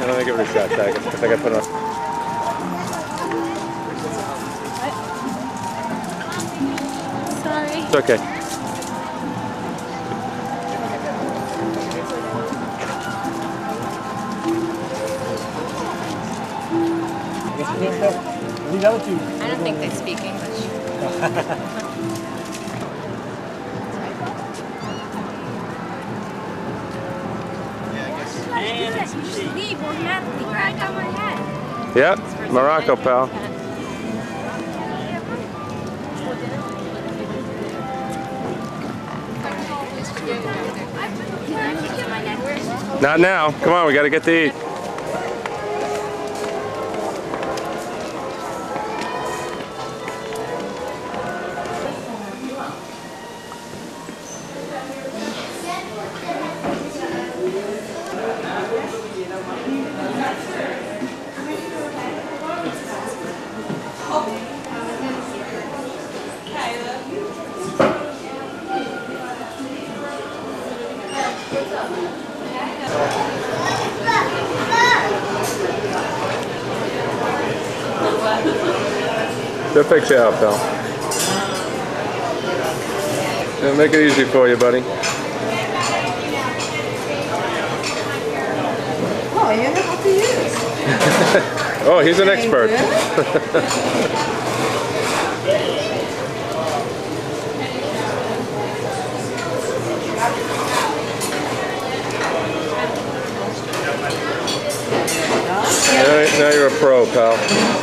Let me give it a shot, Tag. I think I put it on. Sorry. It's okay. I don't think they speak English. You should leave automatically where I got my hat. Yep, Morocco, pal. Not now. Come on, we got to get to eat. They'll fix you out, pal. They'll make it easy for you, buddy. Oh, you know how to use. Oh, he's an expert. Now you're a pro, pal.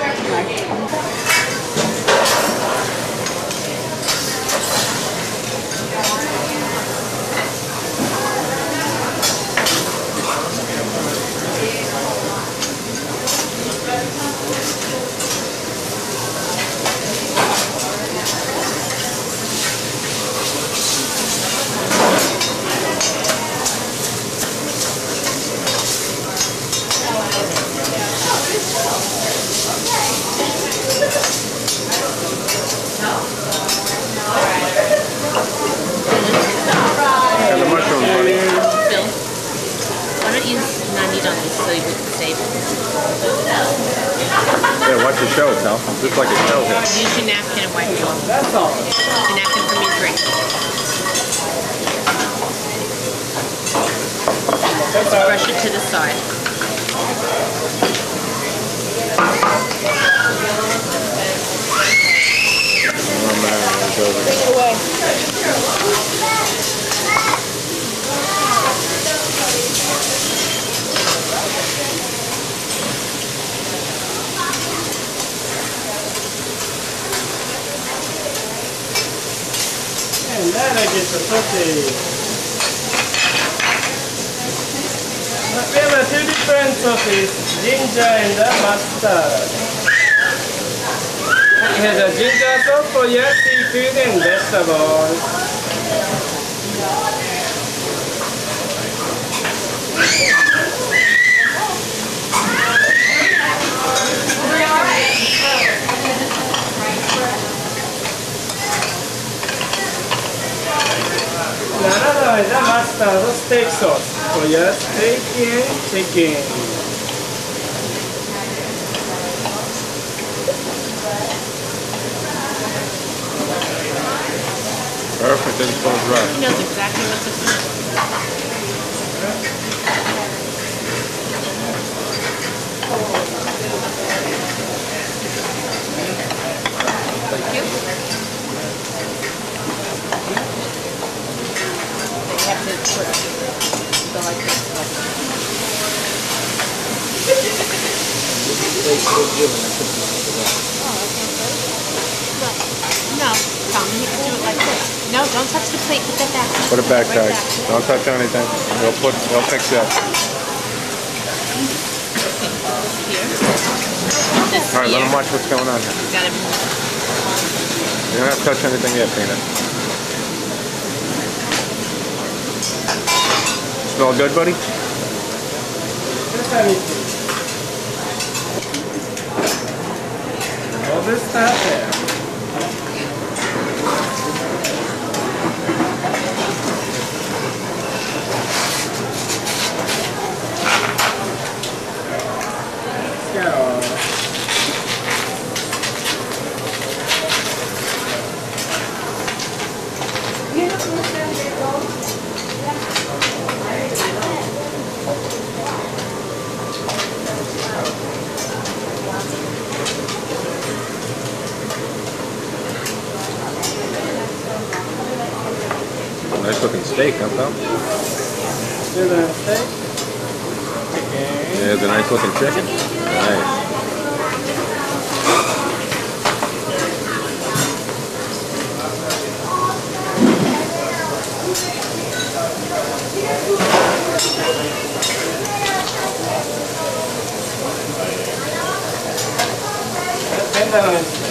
Yeah, watch the show, pal. Just like a show here. Use your napkin and wipe it off. That's all. Your napkin from your drink. Just brush it to the side. Oh man, it's over. Take it away. And then I get the sausage. We have two different sauces, ginger and mustard. We have the ginger sauce for your seafood and vegetables. Another one is the mustard steak sauce for your steak and chicken. Perfect, then it's going dry. He knows exactly what to do. Thank you. They have to go like this. No, Tom, you can do it like this. No, don't touch the plate. Put that back. Put it back, Right Tag. Don't touch anything. They'll fix you up. Here. This All right, here. let them watch what's going on here. You gotta move. You don't have to touch anything yet, Peanut. Smell good, buddy? Just let me see. All this stuff there. steak, huh, pal? Sirloin steak. Chicken. There's a nice looking chicken. Nice. Tenderloin steak.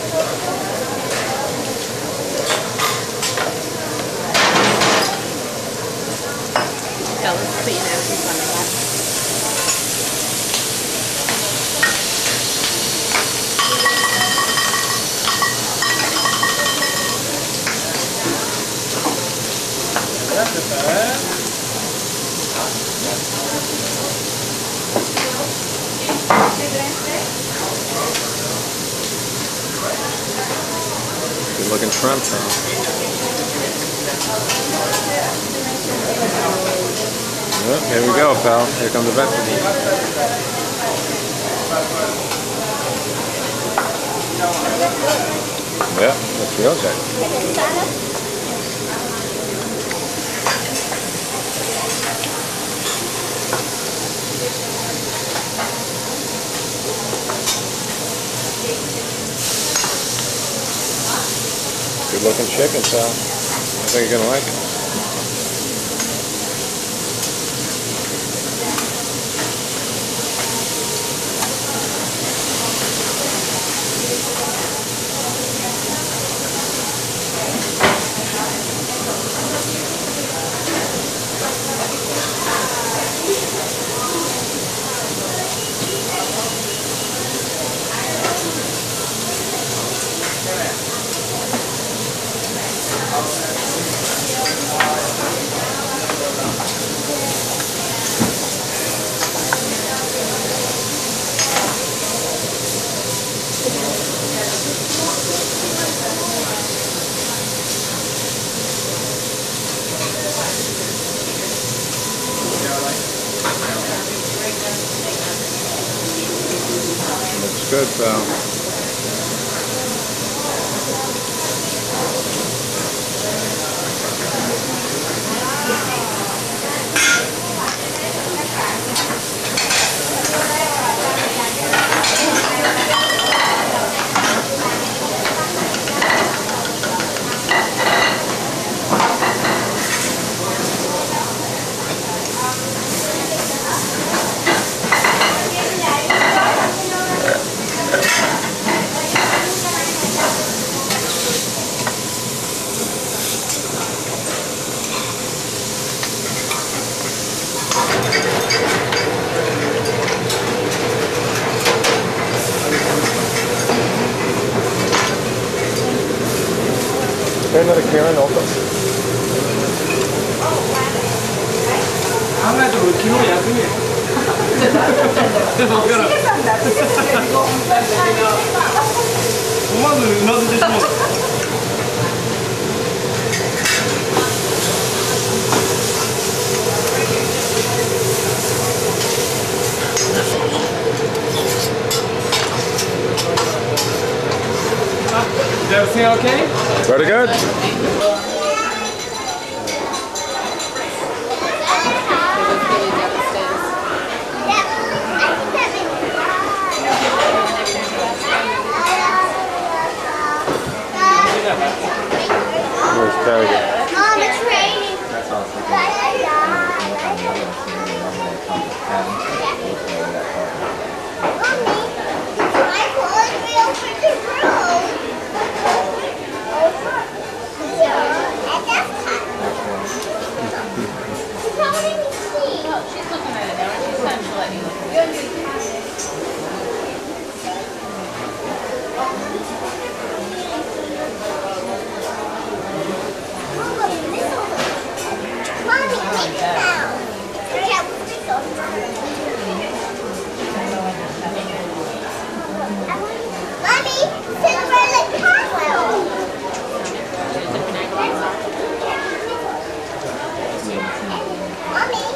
Fellas, so you know who's on the left. That's bad. Good looking shrimp, pal. Yep, here we go, pal. Here come the vegetables. Yep, that's real good. Good looking chicken, pal. I think you're gonna like it. Looks good, pal. Another Karen open. 아무래도 기노 야근이에요. 엄마도 은하도 드시면 Is everything okay? Very good. Where's Tiger? Mom, it's raining. That's awesome. Mommy, my clothes real for the room. Yeah, and that's hot. She's not letting me see. Oh, she's looking at it now. She's not letting you look at it. Mommy, take it down. Yeah, we'll take those. Mommy, Cinderella Castle. Mommy,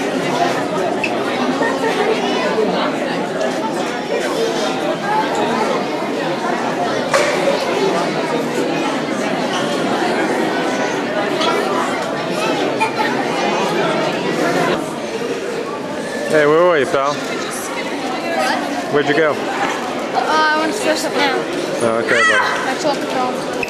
try. Sal? Where'd you go? I want to go something now. Oh, okay, buddy. My tool control.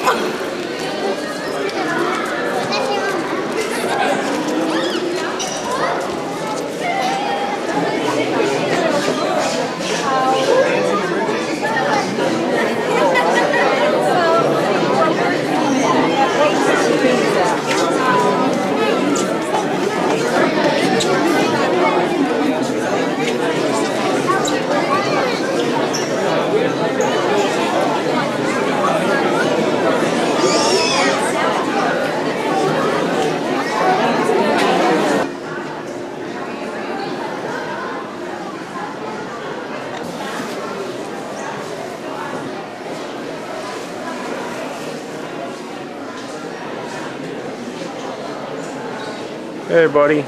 Hey, buddy.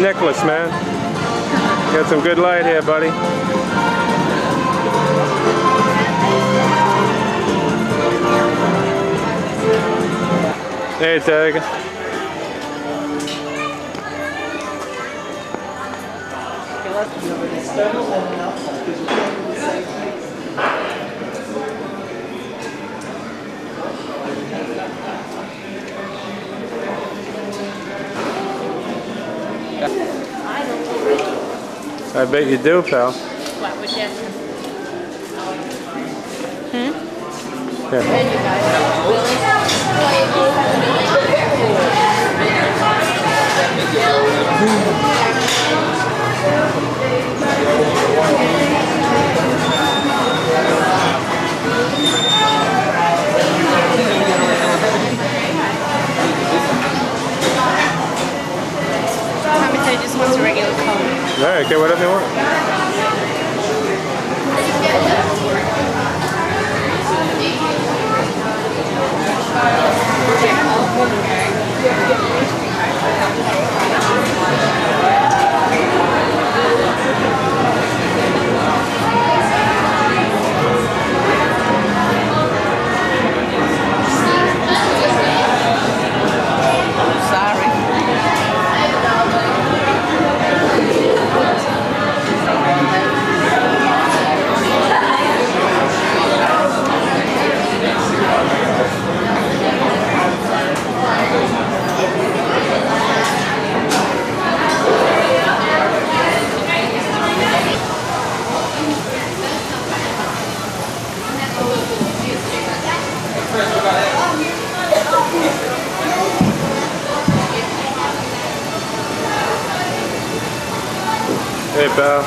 necklace, man. Got some good light here, buddy. Hey, Tiger. I bet you do, pal. What would you? Yeah. Tommy just wants a regular cone. All right, get whatever you want. Hey, pal.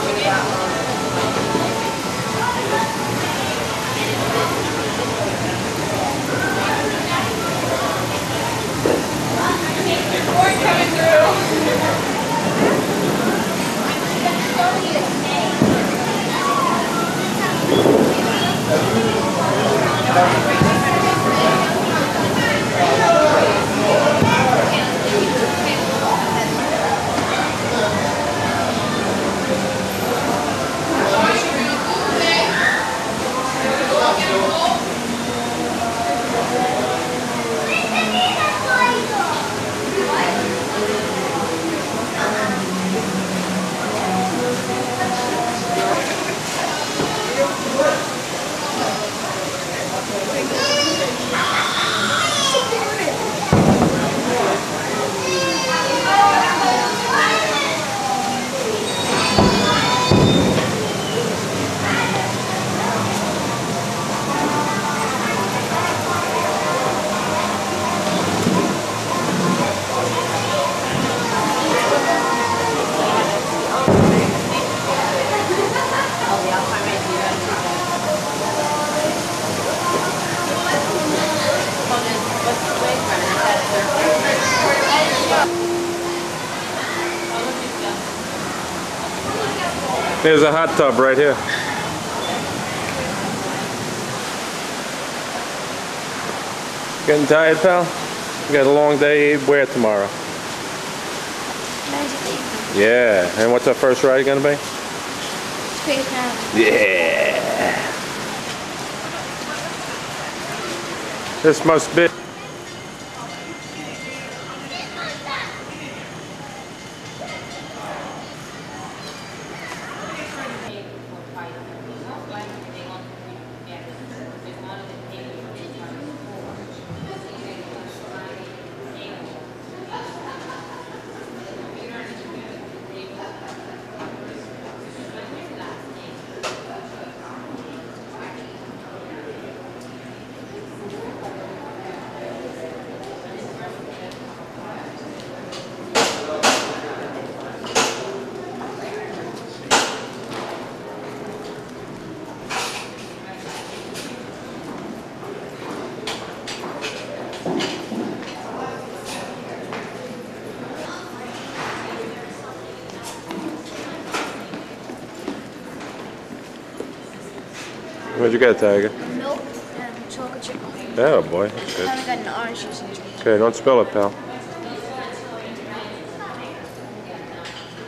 There's a hot tub right here. Getting tired, pal? You got a long day. Where tomorrow? Magic Yeah. And what's our first ride gonna be? Space Mountain. Yeah. This must be. What'd you get, Tiger? Milk and chocolate chip. Oh boy, that's I good. haven't got an orange juice in it. Okay, don't spill it, pal.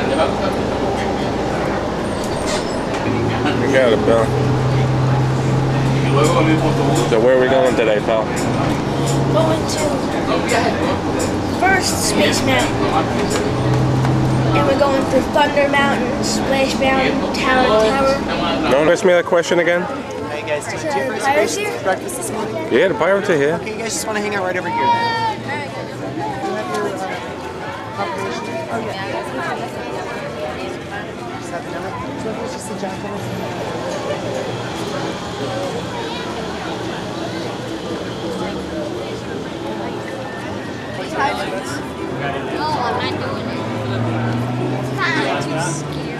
You got it, pal. So where are we going today, pal? Going to first Space Mountain. And we're going through Thunder Mountain, Splash Mountain, Tower. No one ask me that question again? Hey guys, did you have Pirates reservations here? for breakfast this morning? Yeah, the pirates are here. Okay, you guys just want to hang out right over here then. Confirmation? Oh yeah. Just have the number. So it's just the jacket. No, I'm not doing it. I'm too scared.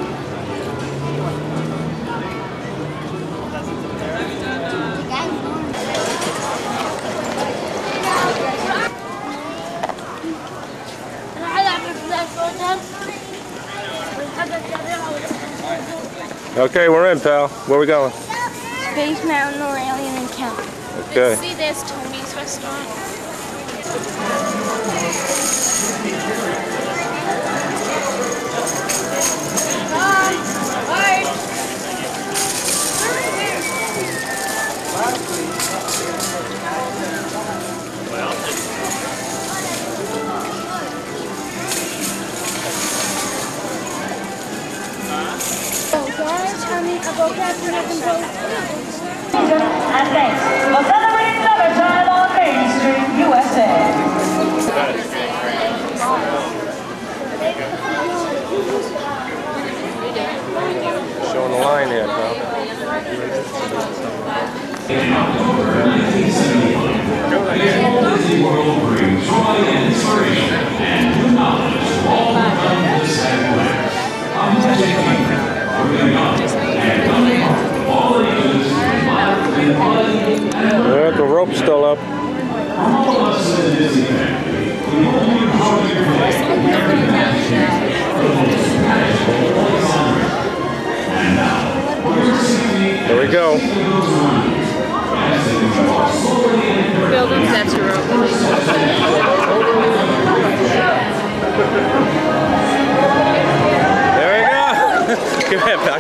Okay, we're in, pal. Where we going? Space Mountain or Alien Encounter. Okay. See, there's Tony's restaurant. And next, the celebrating Never Child on Main Street, USA. Showing the line here, pal. Disney World brings joy and inspiration and new knowledge to all who come this Saturday. I'm taking from the young and coming all ages, life and fun. Yeah, the rope's still up. From all of us in the Disney family, we hope you enjoy your day every passion of the most magical place on earth. And now, we're receiving There we go. Buildings, that's your rope. There we go. Come here, pal.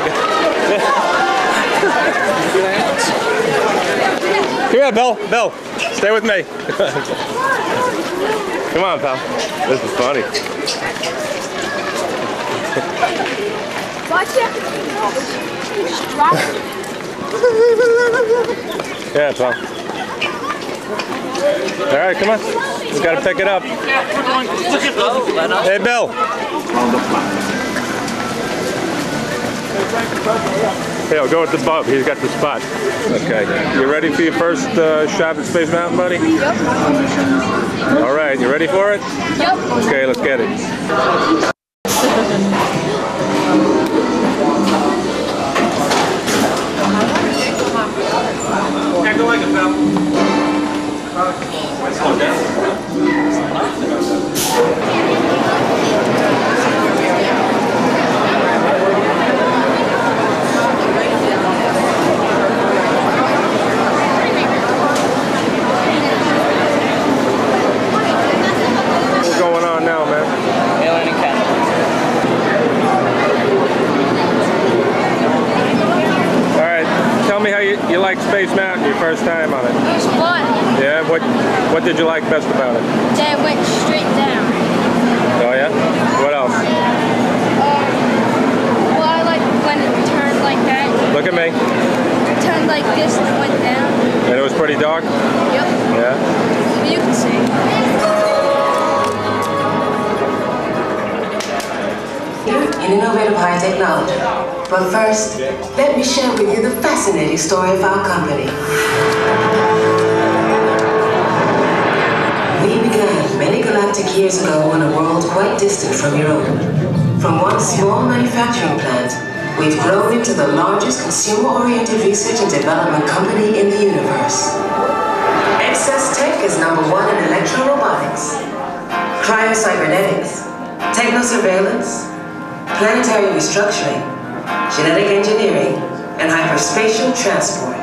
Come here, Bill. Bill, stay with me. Come on, pal. This is funny. Watch it. Just drop it. Yeah, pal. All right, come on. We gotta pick it up. Hey, Bill. Hey, I'll go with the bub. He's got the spot. Okay. You ready for your first shot at Space Mountain, buddy? Yep. All right. You ready for it? Yep. Okay, let's get it. Act like it, pal. What's going on now, man? Alien Encounter. All right. Tell me how you like Space Mountain your first time on it. It was fun. Yeah. What did you like best about it? That went straight down. Oh yeah. What else? Well, I like when it turned like that. Look at me. It turned like this and went down. And it was pretty dark. Yep. Yeah. You can see. In innovative high technology. But first, let me share with you the fascinating story of our company. We began many galactic years ago in a world quite distant from your own. From one small manufacturing plant, we've grown into the largest consumer-oriented research and development company in the universe. Excess Tech is #1 in electro-robotics, cryo-cybernetics, techno-surveillance, planetary restructuring, genetic engineering, and hyperspatial transport.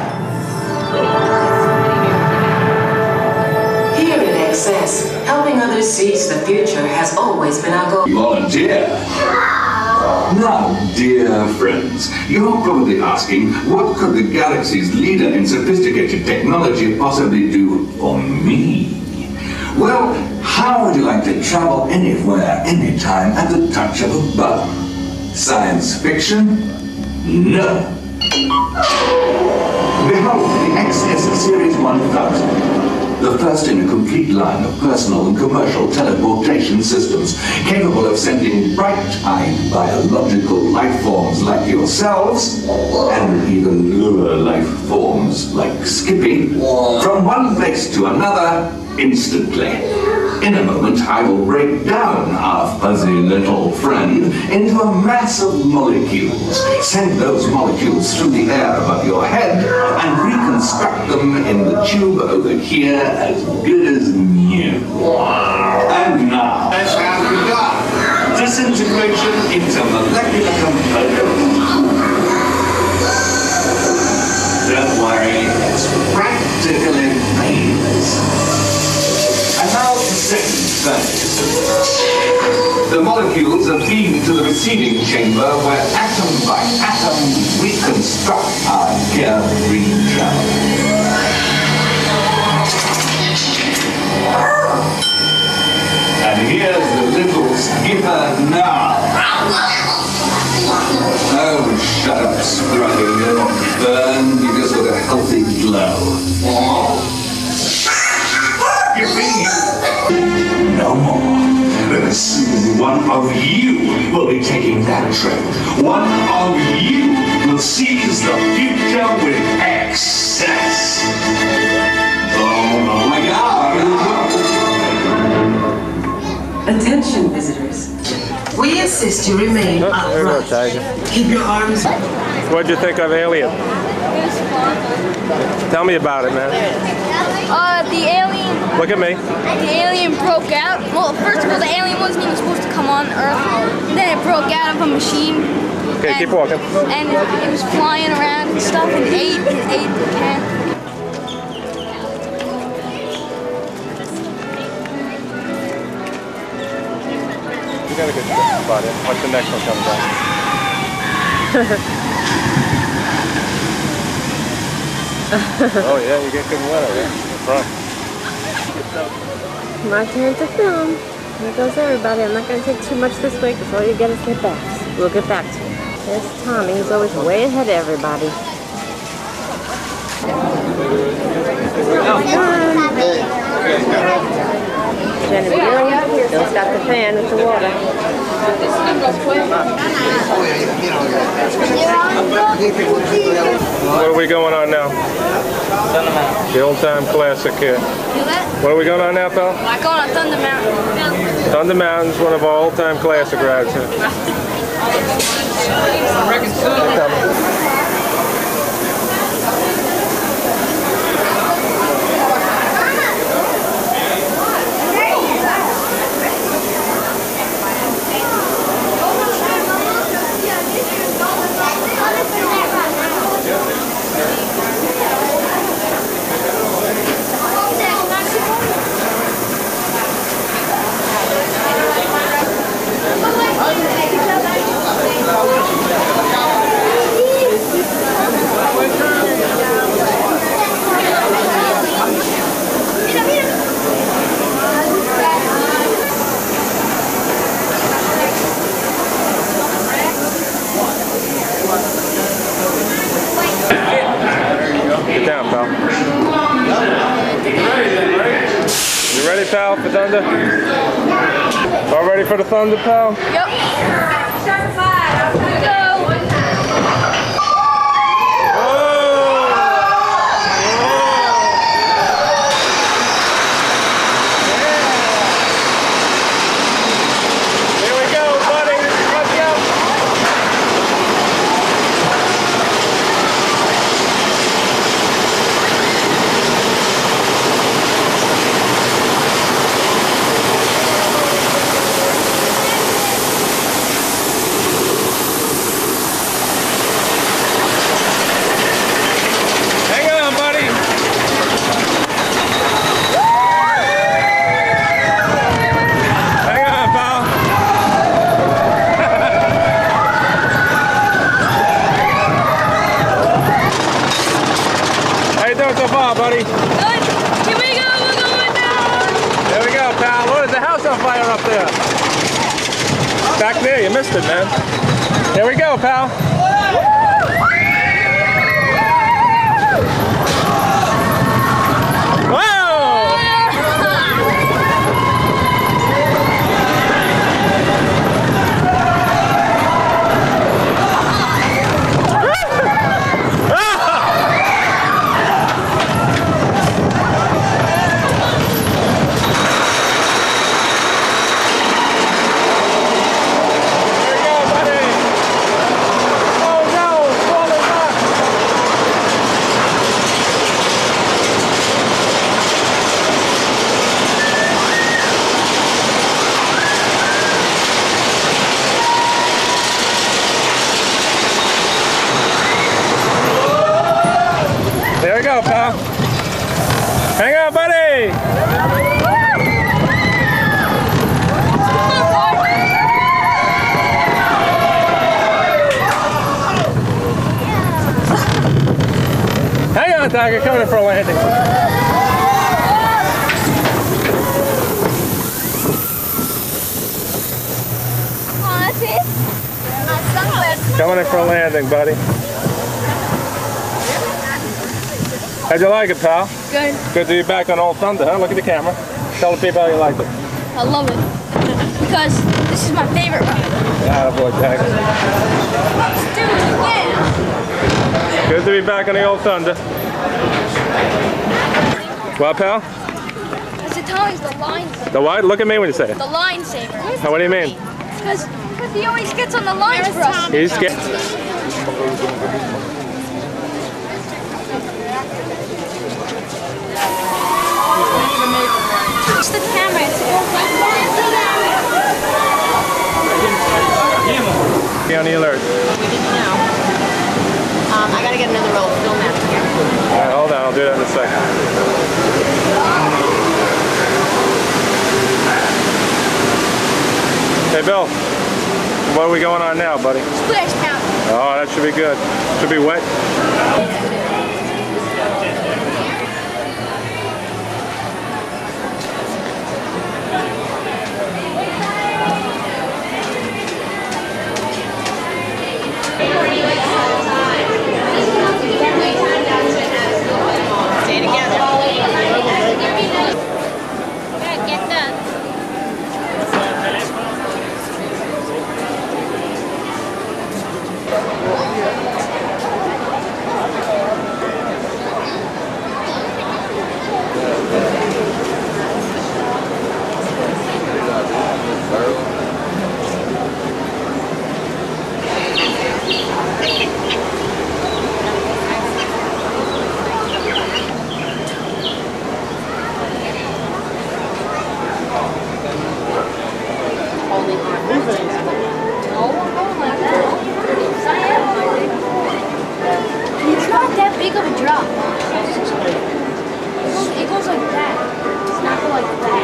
Here in Excess, helping others to seize the future has always been our goal. Volunteer. Now, dear friends, you're probably asking, what could the galaxy's leader in sophisticated technology possibly do for me? Well, how would you like to travel anywhere, anytime, at the touch of a button? Science fiction? No. Behold, the XS Series 1000. The first in a complete line of personal and commercial teleportation systems capable of sending bright-eyed biological life forms like yourselves, and even lower life forms like Skippy, from one place to another instantly. In a moment, I will break down our fuzzy little friend into a mass of molecules, send those molecules through the air above your head, and reconstruct them in the tube over here as good as new. And now, let's have begun. Disintegration into molecular components. Don't worry, it's practically painless. And now the second phase. The molecules are beamed to the receiving chamber where atom by atom we reconstruct our carefree travel. And here's the little skipper now. Oh, shut up, Scrubby. You're not burned, you just got a healthy glow. No more. Soon one of you will be taking that trip. One of you will seize the future with excess. Oh my God! Attention, visitors. We insist you remain upright. Keep your arms. What'd you think of Alien? Tell me about it, man. The alien. Look at me. The alien broke out. Well, first of all, the alien wasn't even supposed to come on Earth. Then it broke out of a machine. Okay, keep walking. And it was flying around and stuff and ate the can. You got a good spot in. Watch the next one come down. Oh yeah, you get good weather there. Front. My turn to film. Here goes everybody. I'm not going to take too much this week because all you get is get back. We'll get back to it. There's Tommy. He's always way ahead of everybody. Genevieve, Bill's got the fan with the water. What are we going on now? The old time classic here. What are we going on now, pal? I'm going on Thunder Mountain. Thunder Mountain's one of our all time classic rides here. Get down, pal. You ready, pal, for Thunder? All ready for the Thunder, pal? Yep. Go. it, man. Here we go, pal. There we go, pal. Hang on, buddy. Hang on, Tiger. Coming in for a landing. Oh, that's it? My sunglasses. Coming in for a landing, buddy. How'd you like it, pal? Good. Good to be back on Old Thunder, huh? Look at the camera. Tell the people how you liked it. I love it. Because this is my favorite ride. Ah, boy, Tiger. Let's do it again. Good to be back on the Old Thunder. What, pal? I said Tommy's the line saver. The what? Look at me when you say it. The line saver. What do you mean? Because he always gets on the lines for us. He's scared. Touch the camera. Be on the alert. We didn't know. I gotta get another roll of film after here. All right, hold on. I'll do that in a second. Hey, Bill. What are we going on now, buddy? Splash Mountain. Oh, that should be good. Should be wet. Stay together. Get done. It's not that big of a drop. It goes like that. It's not go like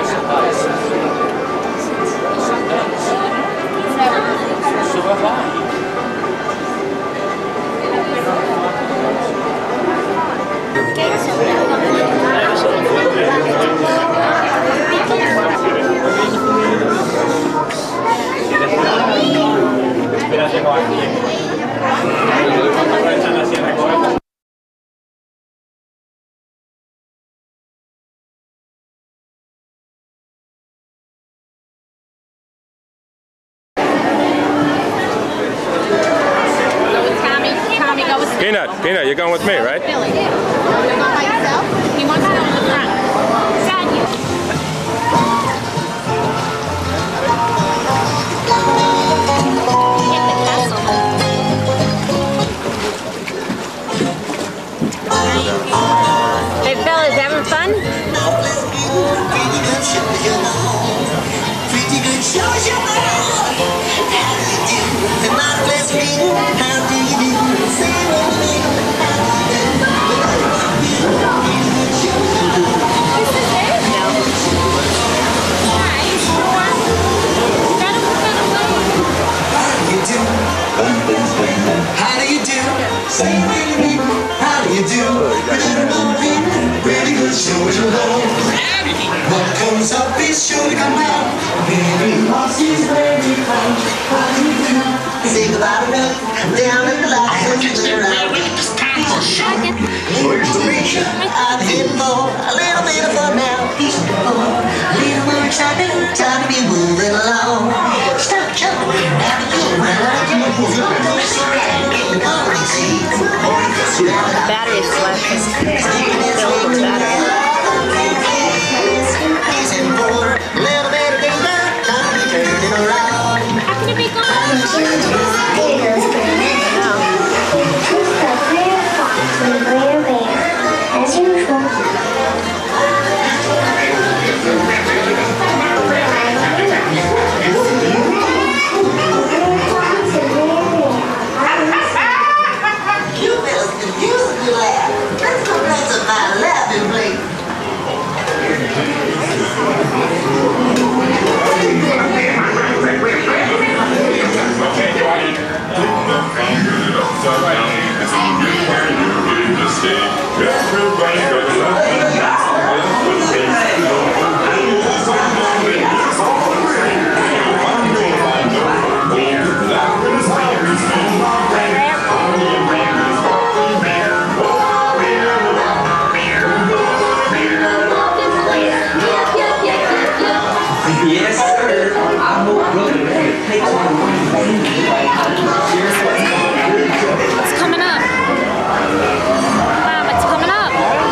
Peanut, you're going with me, right? Billy. You're going by yourself? He wants to go in the front. Got you. Hit the castle. Hey, fellas, having fun? Pretty good show, you know. How do you do? The marvelous ring. How do you do? Say what you do. How do you do? Say really me. How do you do? Good morning. Pretty good show, you know. What comes up is sure to come down. Very lost is very fun. How do you do? fired up down at the lights around. I'm heading for a little bit of fun now. A little more excitement, time to be moving along. Stop jumping now, you're around. Battery's flashing. Filled with battery. Little bit of danger, time to be turning around. Happy to be gone. As usual. You fellas can use a good laugh. Let's go play some my laughing play. Yes, sir. I'm going to take It's coming up. Mom, it's coming up.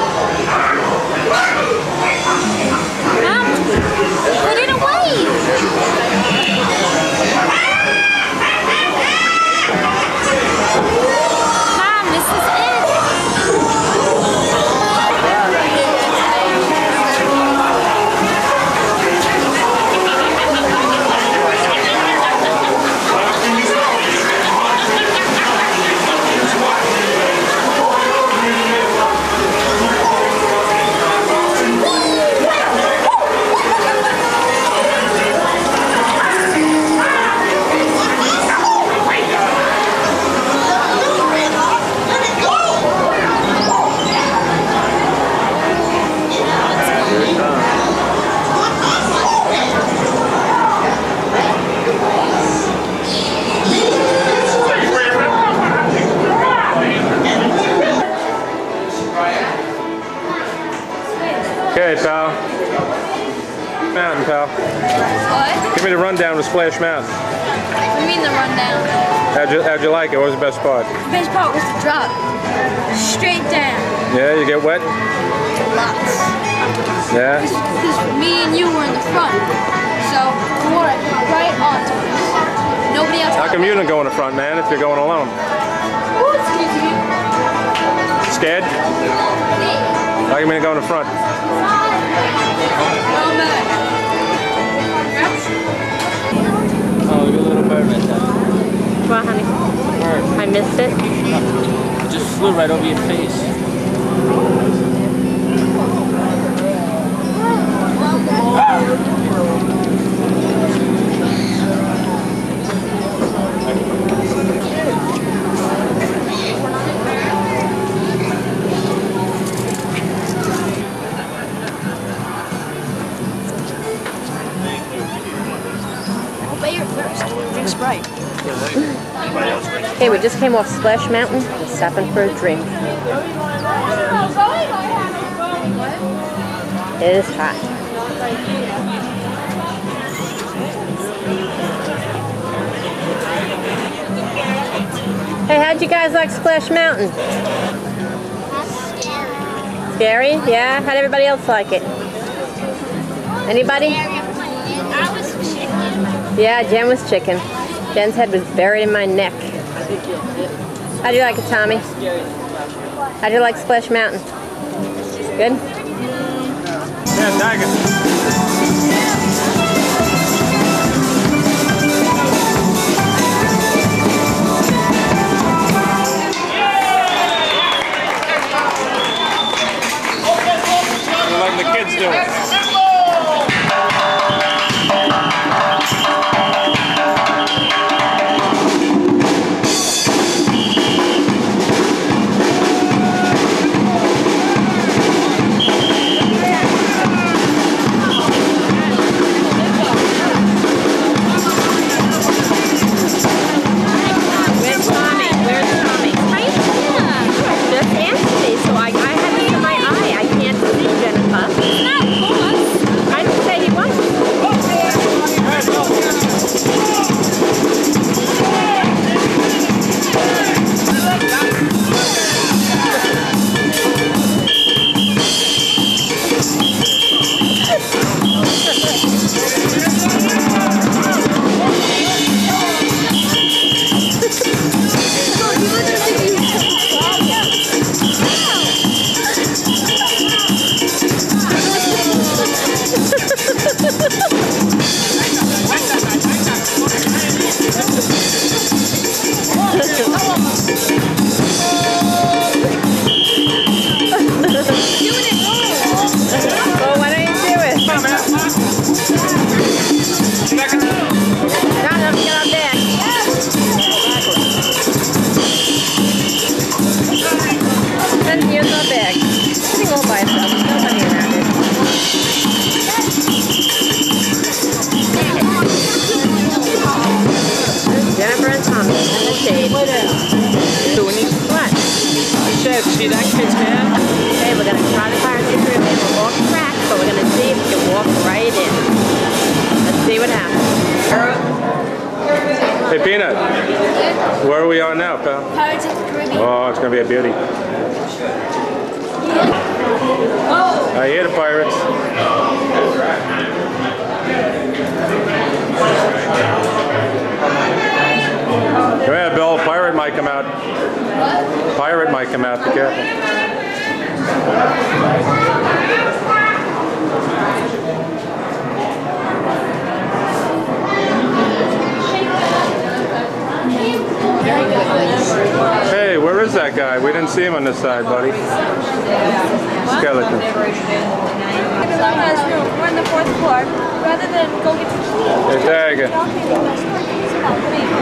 Mom, put it away. Mom, this is it. Okay, pal. Mountain, pal. What? Give me the rundown of Splash Mountain. What do you mean the rundown? How'd you like it? What was the best part? The best part was the drop. Straight down. Yeah, you get wet? Lots. Yeah? Because me and you were in the front. So the water came right onto us. Nobody else. How come you didn't go in the front, man, if you're going alone? Oh, excuse me. Scared? How come you didn't go in the front? Oh, look at little bird right there. What, honey? Bird. I missed it. It just flew right over your face. Drink Sprite. Okay, we just came off Splash Mountain. We're stopping for a drink. It is hot. Hey, how'd you guys like Splash Mountain? Scary? Yeah? How'd everybody else like it? Anybody? Yeah, Jen was chicken. Jen's head was buried in my neck. How'd you like it, Tommy? How'd you like Splash Mountain? Good? Yeah, Tiger. Like the kids do it. See that kid's hair? Okay, we're going to try the Pirates of the Caribbean. We'll walk track, but we're going to see if we can walk right in. Let's see what happens. Hey, Peanut. Where are we on now, pal? Pirates of the Caribbean. Oh, it's going to be a beauty. I hear the pirates. Go ahead, Bill. Pirate might come out. Pirate might come out. Be careful. Hey, where is that guy? We didn't see him on this side, buddy. Skeleton. We're on the 4th floor. Rather than go get the key. Hey, tag. Okay,